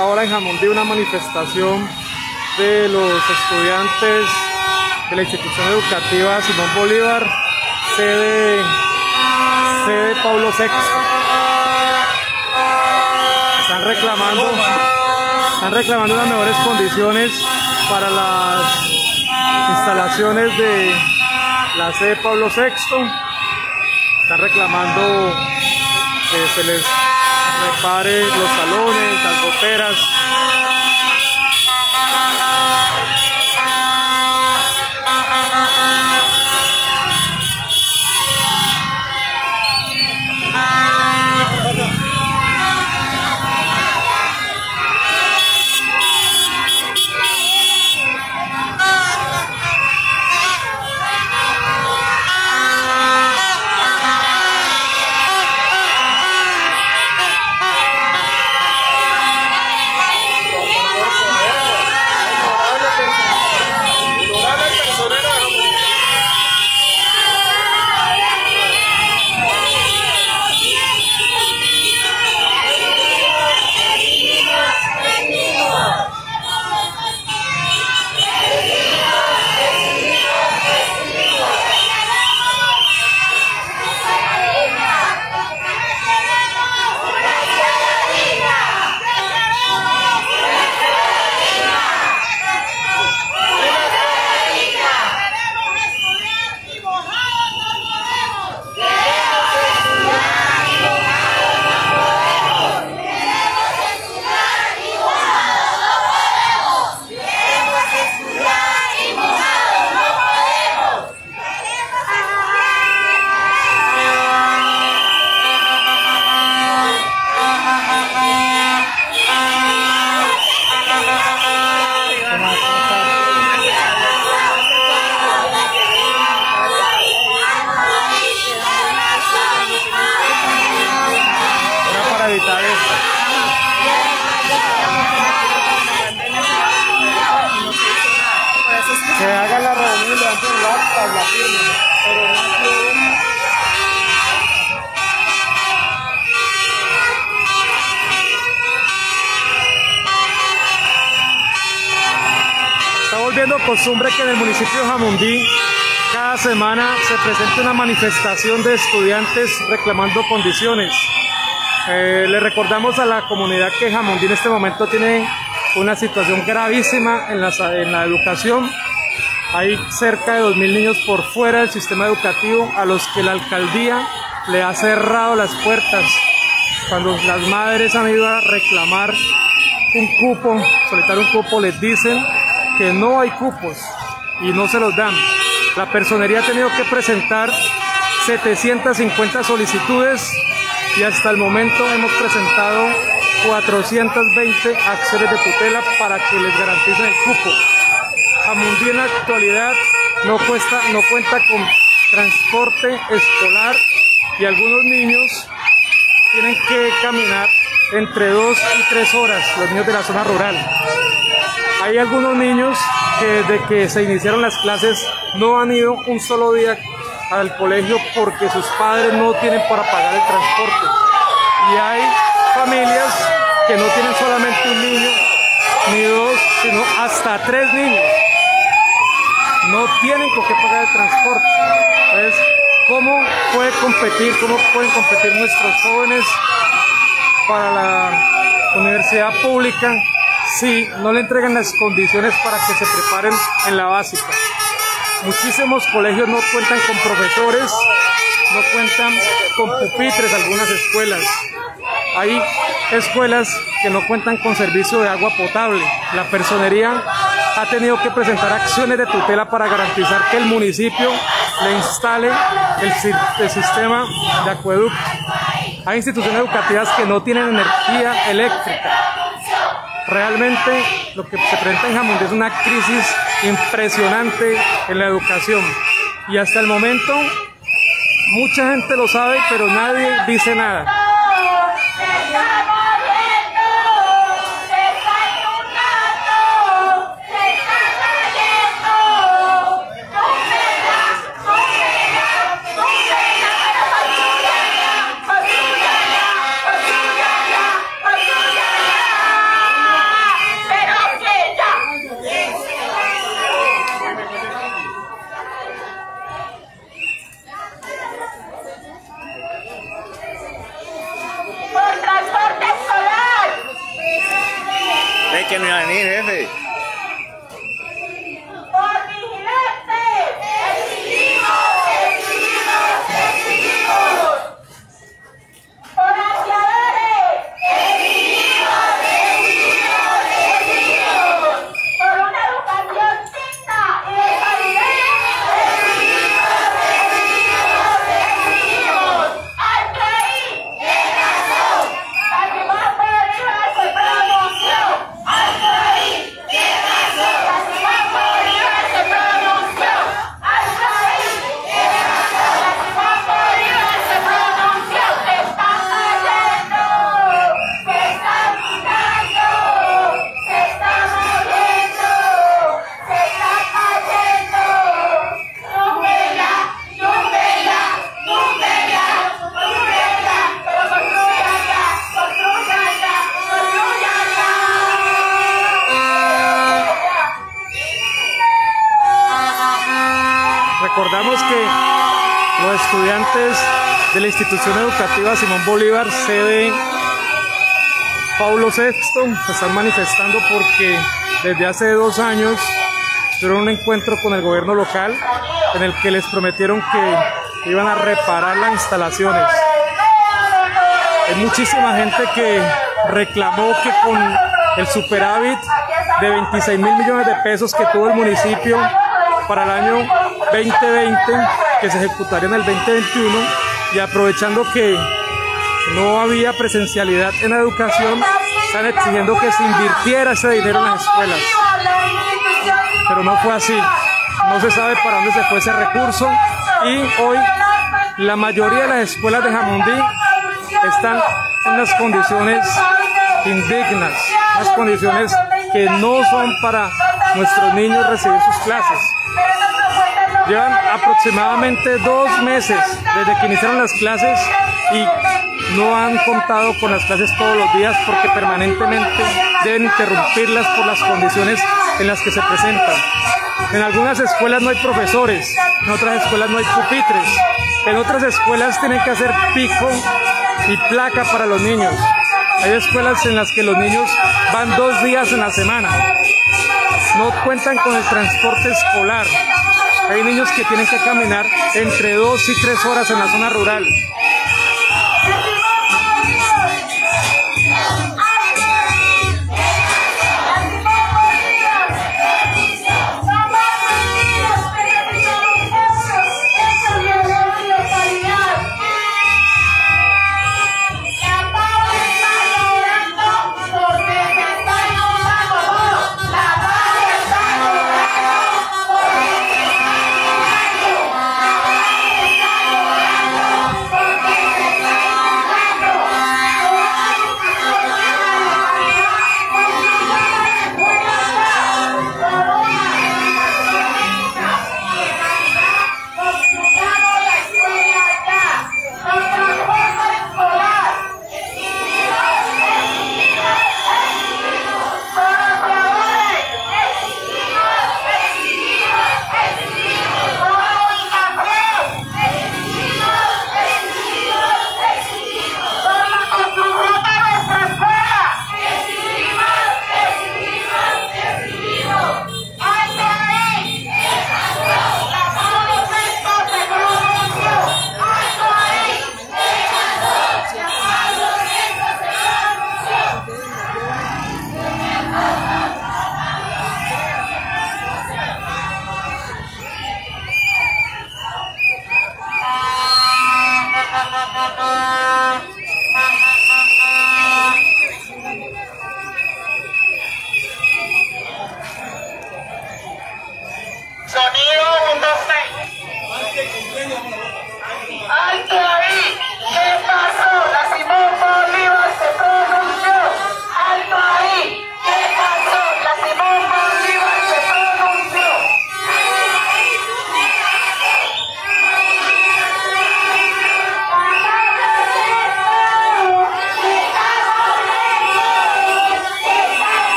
ahora en Jamundí una manifestación de los estudiantes de la institución educativa Simón Bolívar, sede Pablo VI. Están reclamando unas mejores condiciones para las instalaciones de la sede Pablo VI. Están reclamando que se les repare los salones, las goteras. Que hagan la reunión y levanten el acta y la firmen, pero no está volviendo costumbre que en el municipio de Jamundí cada semana se presente una manifestación de estudiantes reclamando condiciones. Le recordamos a la comunidad que Jamundí en este momento tiene una situación gravísima en la educación. Hay cerca de 2000 niños por fuera del sistema educativo a los que la alcaldía le ha cerrado las puertas. Cuando las madres han ido a reclamar un cupo, solicitar un cupo, les dicen que no hay cupos y no se los dan. La personería ha tenido que presentar 750 solicitudes y hasta el momento hemos presentado 420 acciones de tutela para que les garanticen el cupo. Jamundí en la actualidad no cuenta con transporte escolar y algunos niños tienen que caminar entre 2 y 3 horas, los niños de la zona rural. Hay algunos niños que desde que se iniciaron las clases no han ido un solo día al colegio porque sus padres no tienen para pagar el transporte. Y hay familias que no tienen solamente un niño ni 2, sino hasta 3 niños. No tienen con qué pagar el transporte. Entonces, ¿cómo pueden competir nuestros jóvenes para la universidad pública si no le entregan las condiciones para que se preparen en la básica? Muchísimos colegios no cuentan con profesores, no cuentan con pupitres, algunas escuelas. Hay escuelas que no cuentan con servicio de agua potable. La personería ha tenido que presentar acciones de tutela para garantizar que el municipio le instale el sistema de acueducto. Hay instituciones educativas que no tienen energía eléctrica. Realmente lo que se presenta en Jamundí es una crisis impresionante en la educación. Y hasta el momento mucha gente lo sabe, pero nadie dice nada. venir, jefe. Por vigilantes, exigimos. Por anciadores, exigimos. Por una educación digna y de calidad, exigimos. Al país, la que más poderosa se pronunció. Al país, la que más poderosa se pronunció. Al país, la que más poderosa se pronunció. Se están cayendo, se están quitando, se están muriendo, se están cayendo. Túmbela, túmbela, túmbela, túmbela, pero construyanla, construyanla, construyanla. Recordamos que los estudiantes de la institución educativa Simón Bolívar, sede Paulo VI, se están manifestando porque desde hace 2 años tuvieron un encuentro con el gobierno local en el que les prometieron que iban a reparar las instalaciones. Hay muchísima gente que reclamó que con el superávit de 26.000 millones de pesos que tuvo el municipio para el año 2020, que se ejecutaría en el 2021, y aprovechando que no había presencialidad en la educación, están exigiendo que se invirtiera ese dinero en las escuelas. Pero no fue así, no se sabe para dónde se fue ese recurso, y hoy la mayoría de las escuelas de Jamundí están en unas condiciones indignas, unas condiciones que no son para nuestros niños recibir sus clases. Llevan aproximadamente 2 meses desde que iniciaron las clases y no han contado con las clases todos los días porque permanentemente deben interrumpirlas por las condiciones en las que se presentan. En algunas escuelas no hay profesores, en otras escuelas no hay pupitres, en otras escuelas tienen que hacer pico y placa para los niños. Hay escuelas en las que los niños van 2 días en la semana, no cuentan con el transporte escolar. Hay niños que tienen que caminar entre 2 y 3 horas en la zona rural.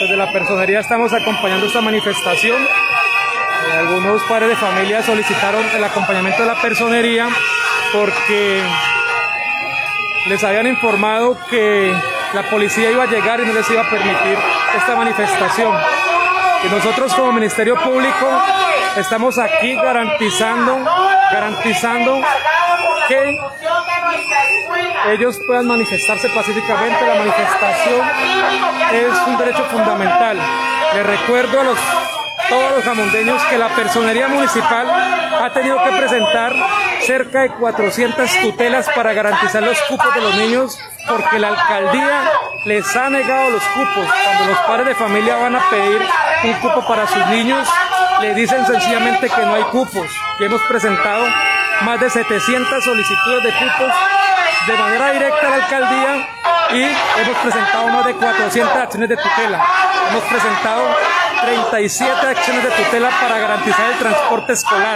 Desde la personería estamos acompañando esta manifestación. Algunos padres de familia solicitaron el acompañamiento de la personería porque les habían informado que la policía iba a llegar y no les iba a permitir esta manifestación. Y nosotros como Ministerio Público estamos aquí garantizando que ellos puedan manifestarse pacíficamente. La manifestación es un derecho fundamental. Les recuerdo a todos los jamondeños que la personería municipal ha tenido que presentar cerca de 400 tutelas para garantizar los cupos de los niños, porque la alcaldía les ha negado los cupos. Cuando los padres de familia van a pedir un cupo para sus niños, le dicen sencillamente que no hay cupos. Y hemos presentado más de 700 solicitudes de cupos de manera directa a la alcaldía y hemos presentado más de 400 acciones de tutela. Hemos presentado 37 acciones de tutela para garantizar el transporte escolar.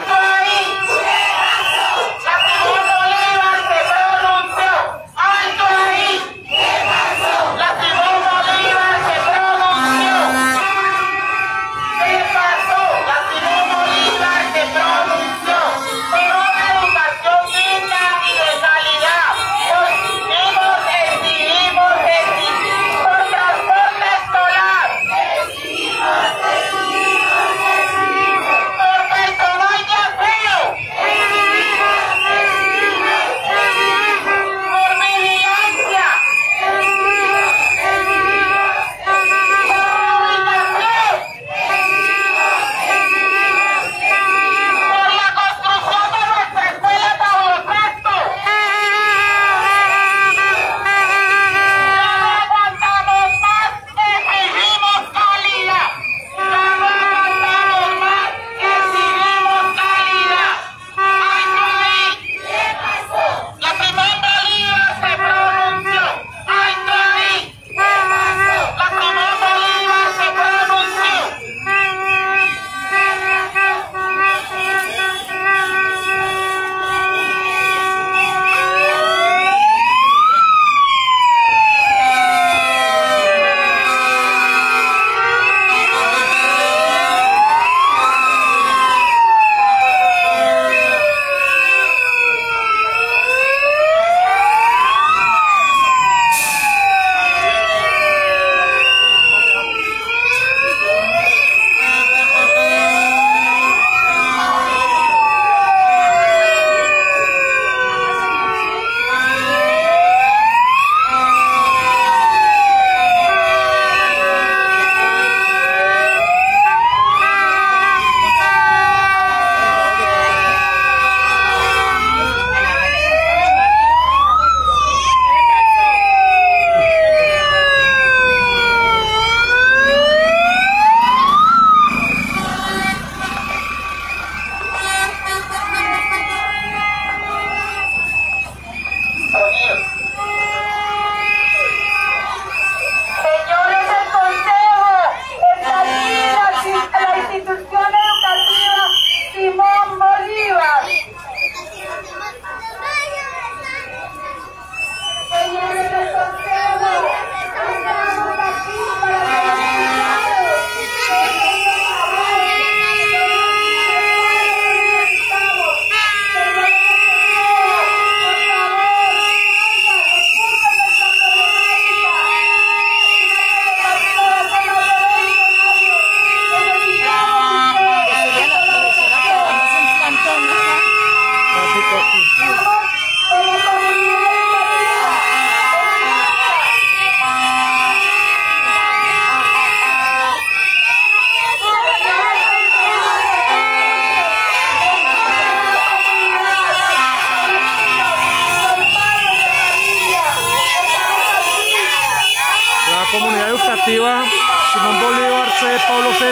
Comunidad educativa Simón Bolívar C. Pablo VI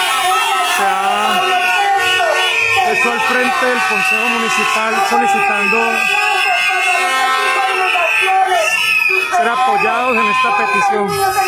se ha puesto al frente del Consejo Municipal solicitando ser apoyados en esta petición.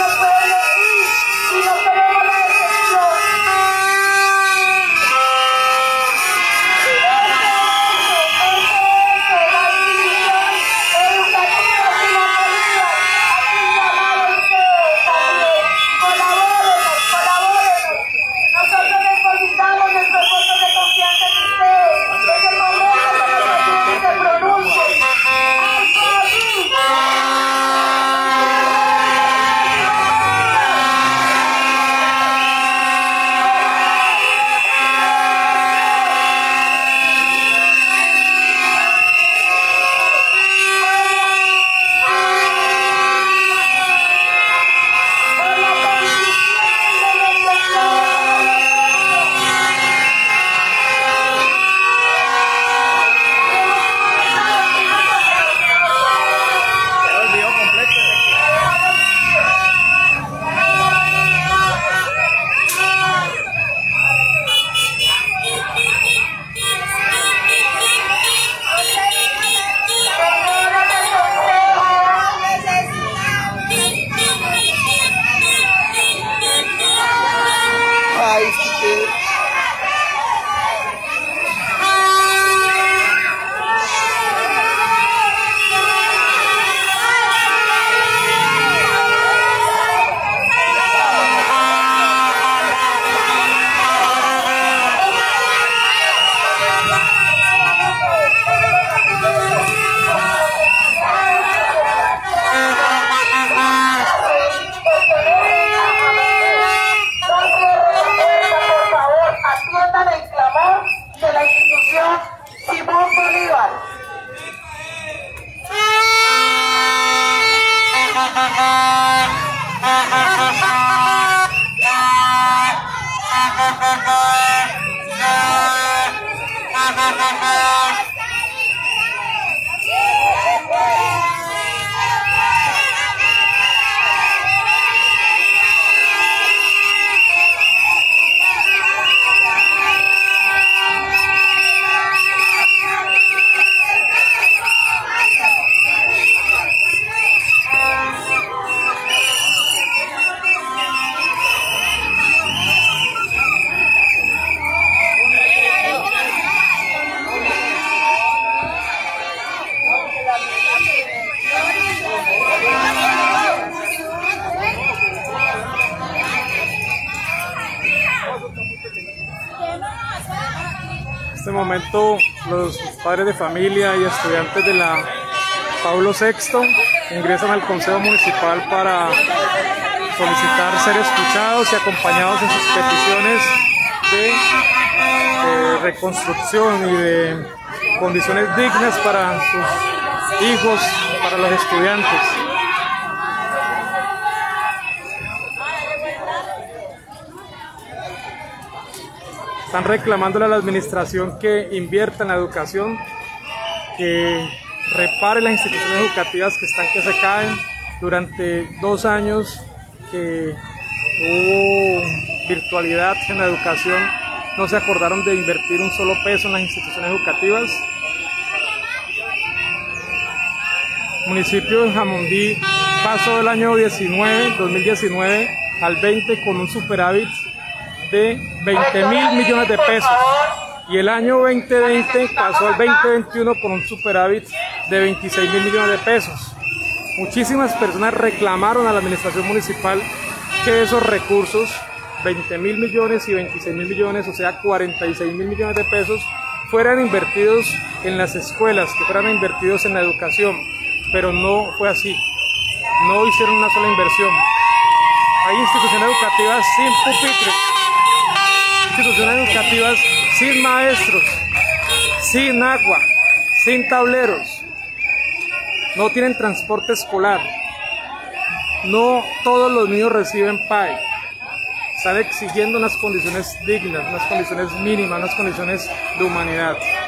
momento los padres de familia y estudiantes de la Pablo VI ingresan al Consejo Municipal para solicitar ser escuchados y acompañados en sus peticiones de reconstrucción y de condiciones dignas para sus hijos, para los estudiantes. Están reclamándole a la administración que invierta en la educación, que repare las instituciones educativas que se caen. Durante 2 años que hubo virtualidad en la educación, no se acordaron de invertir un solo peso en las instituciones educativas. El municipio de Jamundí pasó del año 2019 al 20 con un superávit de 20.000 millones de pesos, y el año 2020 pasó al 2021 con un superávit de 26.000 millones de pesos. Muchísimas personas reclamaron a la administración municipal que esos recursos, 20.000 millones y 26.000 millones, o sea 46.000 millones de pesos, fueran invertidos en las escuelas, que fueran invertidos en la educación, pero no fue así. No hicieron una sola inversión. Hay instituciones educativas sin pupitres, instituciones educativas sin maestros, sin agua, sin tableros, no tienen transporte escolar, no todos los niños reciben PAE. Están exigiendo unas condiciones dignas, unas condiciones mínimas, unas condiciones de humanidad.